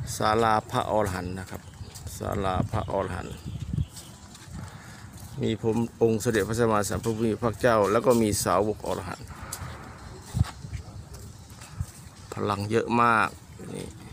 ศาลาพระอรหันต์นะครับศาลาพระอรหันต์มีผมองค์เสด็จพระสัมมาสัมพุทธพระเจ้าแล้วก็มีสาวกอรหันต์พลังเยอะมากนี่